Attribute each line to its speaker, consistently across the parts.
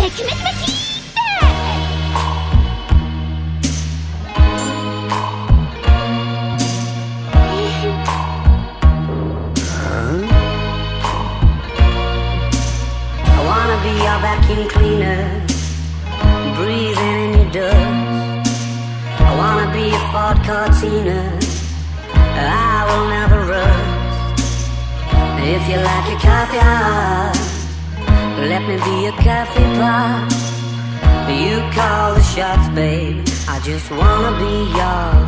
Speaker 1: キメキメキって
Speaker 2: I wanna be your vacuum cleaner, breathing in your dust. I wanna be a Ford Cortina, I will never rust. If you like your coffee hot, let me be a coffee pot. You call the shots, babe, I just wanna be yours.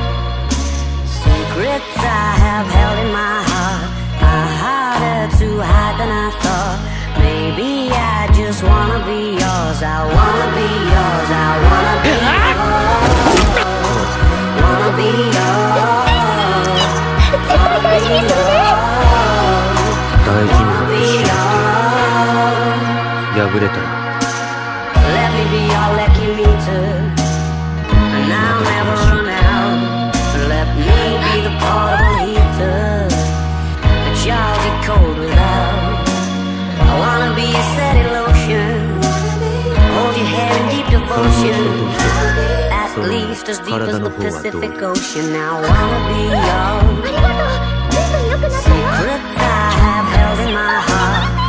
Speaker 2: Secrets I have held in my heart are harder to hide than I thought. Maybe I just wanna be yours. I wanna be yours. I wanna be yours. Wanna be yours. Wanna be yours.
Speaker 3: 大事な
Speaker 2: Wanna be yours.
Speaker 3: 破れたよ。
Speaker 2: Let me be your lucky meter, and I'll never run out. Let me be the portable heater that y'all get cold without. I wanna be a steady lotion, hold your head in deep devotion, at least as deep as the Pacific Ocean. I wanna be yours.
Speaker 1: ありがとう。ずいぶん良くなったよ。
Speaker 2: Secrets I have held in my heart